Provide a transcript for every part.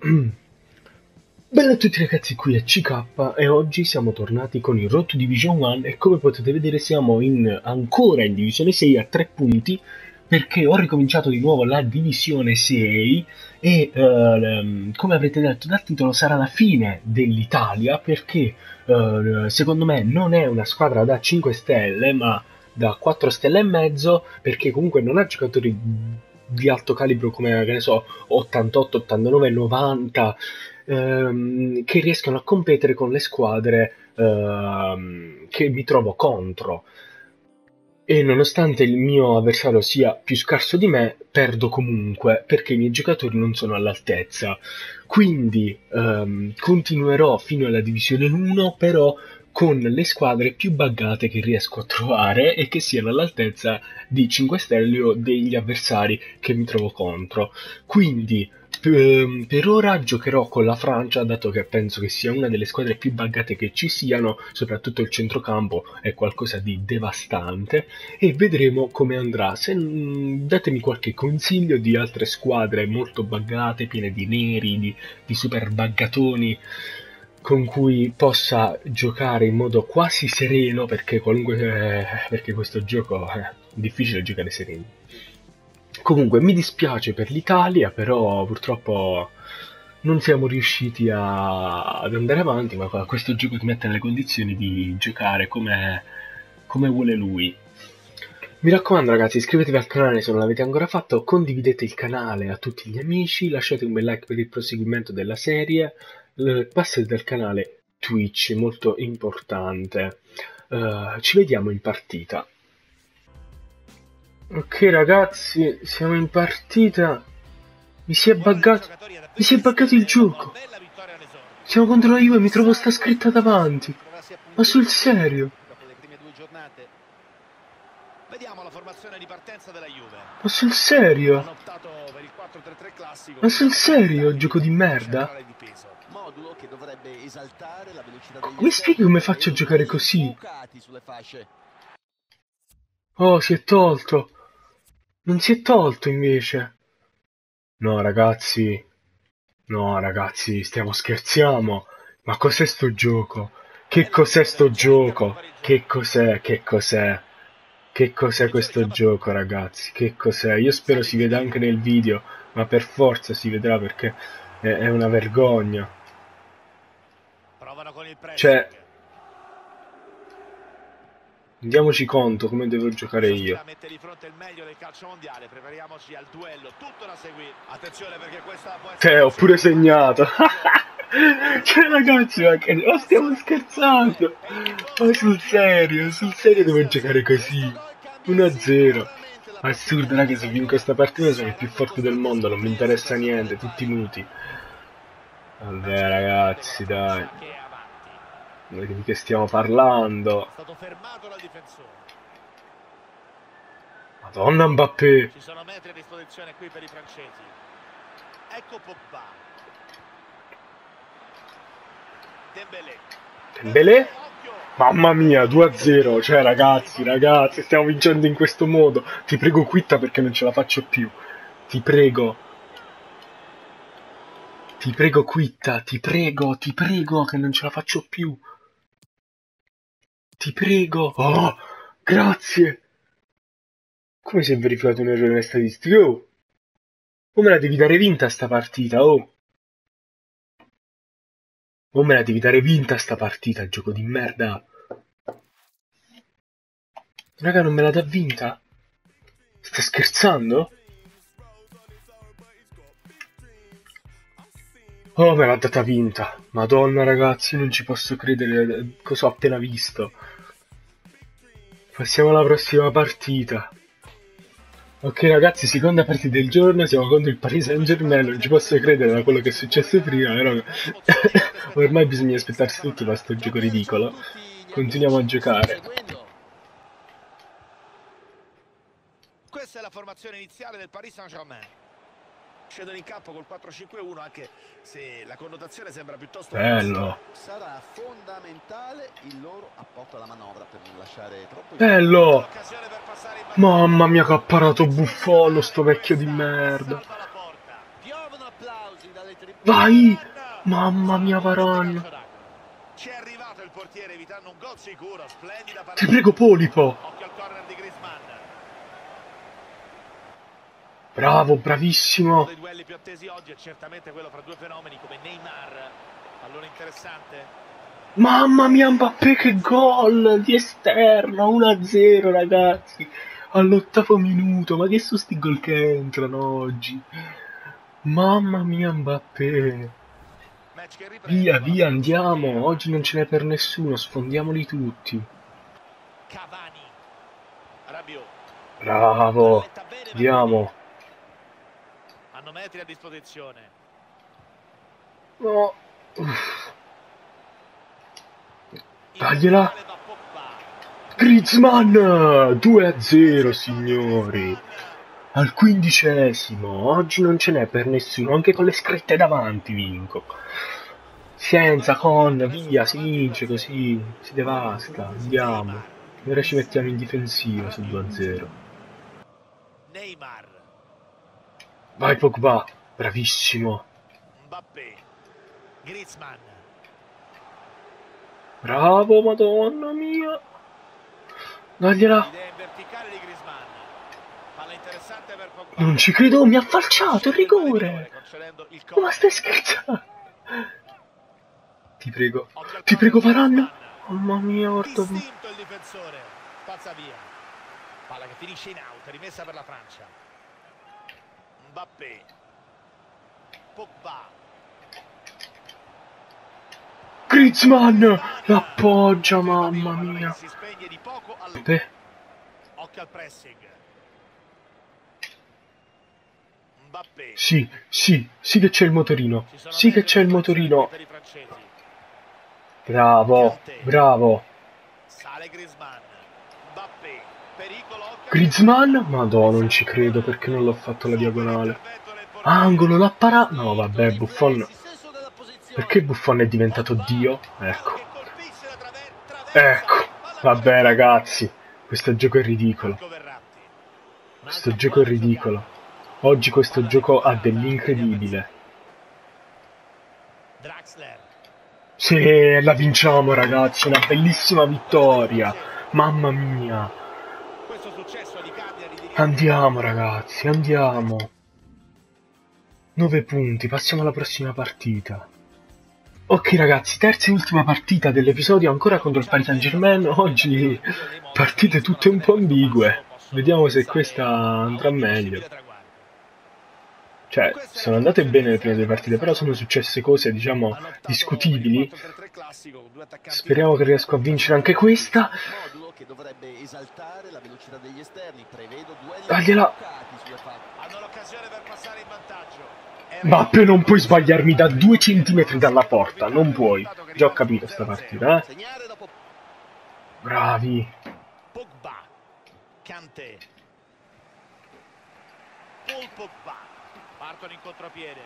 Bella a tutti ragazzi, qui è CK e oggi siamo tornati con il Road to Division 1 e come potete vedere siamo ancora in Divisione 6 a 3 punti perché ho ricominciato di nuovo la Divisione 6 e come avrete detto dal titolo sarà la fine dell'Italia perché secondo me non è una squadra da 5 stelle ma da 4 stelle e mezzo perché comunque non ha giocatori di alto calibro come, che ne so, 88, 89, 90 che riescano a competere con le squadre che mi trovo contro. E nonostante il mio avversario sia più scarso di me, perdo comunque perché i miei giocatori non sono all'altezza. Quindi continuerò fino alla Divisione 1, però con le squadre più buggate che riesco a trovare e che siano all'altezza di 5 stelle o degli avversari che mi trovo contro. Quindi per ora giocherò con la Francia, dato che penso che sia una delle squadre più buggate che ci siano, soprattutto il centrocampo è qualcosa di devastante e vedremo come andrà. Datemi qualche consiglio di altre squadre molto buggate, piene di neri, di super buggatoni con cui possa giocare in modo quasi sereno perché questo gioco è difficile giocare sereni. Comunque mi dispiace per l'Italia, però purtroppo non siamo riusciti ad andare avanti, ma questo gioco ti mette nelle condizioni di giocare come vuole lui. Mi raccomando ragazzi, iscrivetevi al canale se non l'avete ancora fatto, condividete il canale a tutti gli amici, lasciate un bel like per il proseguimento della serie, passate dal canale Twitch, molto importante. Ci vediamo in partita. Ok ragazzi, siamo in partita. Mi si è buggato il gioco. Siamo contro la Juve, mi trovo sta scritta davanti. Ma sul serio? Vediamo la formazione di partenza della Juve. Ma sul serio? Hanno optato per il 4-3-3 classico. Ma sul serio, gioco di merda? Modulo che dovrebbe esaltare la velocità degli Mi spieghi come faccio a giocare così? sulle fasce. Oh, si è tolto. Non si è tolto invece. No, ragazzi. No, ragazzi, scherziamo. Ma cos'è sto gioco? Che cos'è sto gioco? Che cos'è? Che cos'è? Che cos'è questo gioco, ragazzi? Che cos'è? Io spero si veda anche nel video, ma per forza si vedrà perché è una vergogna. Provano con il Cioè, pressing. rendiamoci conto come devo giocare io. Mette di fronte il meglio del calcio mondiale, prepariamoci al duello, tutto da seguire. Attenzione perché questa può essere Ho pure segnato. Cioè, ragazzi, ma stiamo scherzando? Ma sul serio devo giocare così. 1-0. Assurdo, raga, se vinco questa partita sono il più forte del mondo, non mi interessa niente, tutti muti. Vabbè, ragazzi, dai. Di che stiamo parlando? È stato fermato dal difensore. Madonna Mbappé. Ci sono metri a disposizione qui per i francesi. Ecco Pogba. Dembélé. Dembélé? Mamma mia, 2-0. Cioè, ragazzi, stiamo vincendo in questo modo. Ti prego, quitta perché non ce la faccio più. Ti prego. Ti prego, quitta. Ti prego, che non ce la faccio più. Ti prego. Oh, grazie. Come si è verificato un errore nelle statistiche? Oh. O me la devi dare vinta sta partita, oh. O me la devi dare vinta sta partita, gioco di merda. Raga, non me la dà vinta? Stai scherzando? Oh, me l'ha data vinta. Madonna, ragazzi, non ci posso credere cosa ho appena visto. Passiamo alla prossima partita. Ok, ragazzi, seconda partita del giorno. Siamo contro il Paris Saint-Germain. Non ci posso credere da quello che è successo prima, però ormai bisogna aspettarsi tutto da sto gioco ridicolo. Continuiamo a giocare. Questa è la formazione iniziale del Paris Saint-Germain. Scendono in campo col 4-5-1, anche se la connotazione sembra piuttosto Bello. Sarà fondamentale il loro apporto alla manovra per non lasciare troppo. Bello. Mamma mia che ha parato Buffon, sto vecchio di merda. Vai! Mamma mia, Varane! Ci è arrivato il portiere evitando un gol sicuro. Splendida Ti prego, Polipo! Occhio al corner di Griezmann. Bravo, Uno bravissimo! dei duelli più attesi oggi è certamente quello fra due fenomeni come Neymar. Allora interessante. Mamma mia, Mbappé, che gol! Di esterno, 1-0, ragazzi! All'8° minuto, ma che sono sti gol che entrano oggi? Mamma mia, Mbappé! Match che riprende Via, con la via, fiducia andiamo! piena. Oggi non ce n'è per nessuno, sfondiamoli tutti! Cavani. Rabiot. Bravo! Letta bene Matuidi. Andiamo! Hanno metri a disposizione. No! Uff. Il Tagliela! laterale va Pogba. Griezmann! 2-0, signori! Al 15°, oggi non ce n'è per nessuno, anche con le scritte davanti vinco. Senza, con, via, si vince così, si devasta, andiamo. Ora ci mettiamo in difensiva su 2-0. Neymar. Vai Pogba, bravissimo. Mbappé. Griezmann. Bravo, madonna mia. Dagliela. Idea in verticale di Griezmann. Palla interessante per Pogba. Non ci credo, mi ha falciato il rigore. Concedendo il Ma corner. stai scherzando? Ti prego, Occhio al ti prego corner di Varane. Griezmann. Mamma mia, guarda. Distinto il difensore. Spazza via. Palla che finisce in out, rimessa per la Francia. Mbappé. Pogba. Griezmann, l'appoggia, mamma Pallone mia. che si spegne di poco a lungo. Beh, Occhio al pressing. Mbappé. sì, sì, sì che c'è il motorino. Ci sono Sì che metri c'è a il disposizione motorino. per i francesi. Bravo, bravo. Sale Griezmann. Mbappé. Pericolo. Occhio. Griezmann? Madò, non ci credo perché non l'ho fatto la diagonale. Angolo, l'ha parato. No, vabbè, Buffon. Perché Buffon è diventato Dio? Ecco. Ecco. Vabbè, ragazzi. Questo gioco è ridicolo. Questo gioco è ridicolo. Oggi questo gioco ha dell'incredibile. Draxler. Sì, la vinciamo, ragazzi. Una bellissima vittoria. Mamma mia. Questo successo di Cagliari di Andiamo, ragazzi, andiamo. 9 punti, passiamo alla prossima partita. Ok ragazzi, terza e ultima partita dell'episodio ancora contro il Paris Saint-Germain. Oggi partite tutte un po' ambigue. Vediamo se questa andrà meglio. Cioè, sono andate bene le prime due partite, però sono successe cose, diciamo, discutibili. Speriamo che riesco a vincere anche questa. Dagliela. hanno l'occasione per passare in vantaggio. Mbappé, non puoi sbagliarmi da 2 centimetri dalla porta, non puoi. Già ho capito sta partita, eh. Bravi. Pogba. Kanté. Paul Pogba. Partono in contropiede.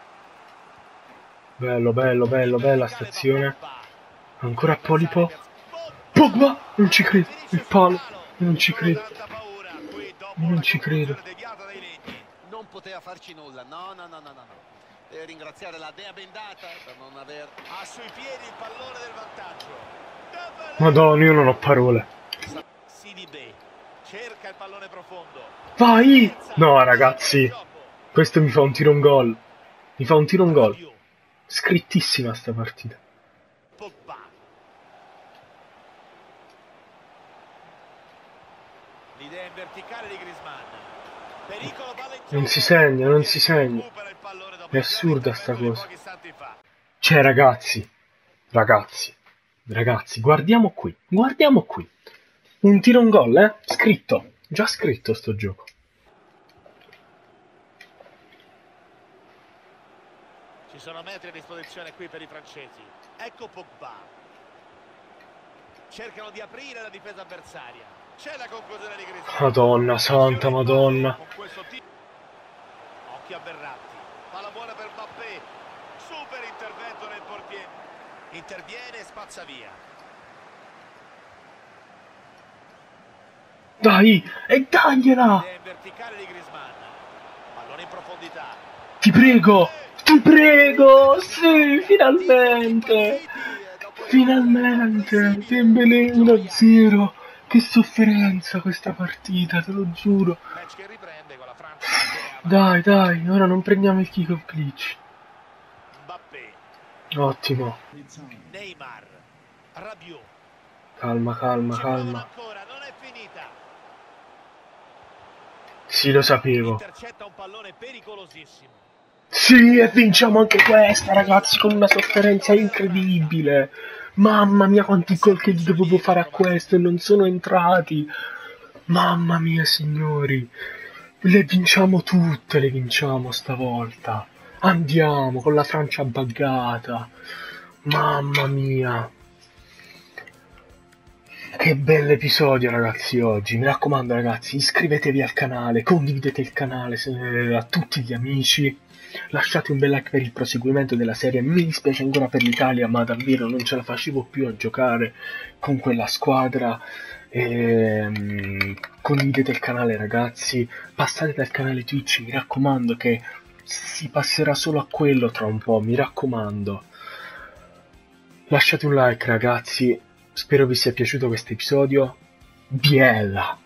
Bello, bello, bello, bella stazione. Ancora Polipo. Pogba! Non ci credo. Il palo. Non ci credo. Non ci credo. Non poteva farci nulla, no. Deve ringraziare la dea bendata per non aver... Ha sui piedi il pallone del vantaggio. Madonna, io non ho parole. Sidibé cerca il pallone profondo. Vai! No, ragazzi. Questo mi fa un tiro un gol. Mi fa un tiro un gol. Scrittissima sta partita. Pogba. L'idea in verticale di Griezmann. Pericolo, palla in Non si segna, non si segna. È assurda sta cosa. Cioè, ragazzi. Ragazzi, guardiamo qui. Guardiamo qui. Un tiro un gol, eh? Scritto. Già scritto sto gioco. Ci sono metri a disposizione qui per i francesi. Ecco Pogba. Cercano di aprire la difesa avversaria. C'è la conclusione di Griezmann. Madonna santa, madonna. Occhio a Verratti. Palla buona per Mbappé. Super intervento nel portiere. Interviene e spazza via. Dai, e dagliela! Idea in verticale di Griezmann. Pallone in profondità. Ti prego! Ti prego, sì, finalmente! Finalmente! Dembélé 1-0. Che sofferenza questa partita, te lo giuro. Match che riprende con la Francia che Dai, dai, ora non prendiamo il kick of glitch. Mbappé, Ottimo. Neymar, Rabiot. Calma, calma, Ci provano calma. ancora, non è finita. Sì, lo sapevo. Intercetta un pallone pericolosissimo. Sì, e vinciamo anche questa, ragazzi, con una sofferenza incredibile. Mamma mia, quanti gol che gli dovevo fare a questo e non sono entrati. Mamma mia, signori. Le vinciamo tutte, le vinciamo stavolta. Andiamo con la Francia buggata. Mamma mia. Che bell'episodio, ragazzi, oggi. Mi raccomando, ragazzi, iscrivetevi al canale, condividete il canale a tutti gli amici. Lasciate un bel like per il proseguimento della serie. Mi dispiace ancora per l'Italia, ma davvero non ce la facevo più a giocare con quella squadra. Condividete il canale, ragazzi. Passate dal canale Twitch, mi raccomando, che si passerà solo a quello tra un po', mi raccomando. Lasciate un like, ragazzi. Spero vi sia piaciuto questo episodio. Biella!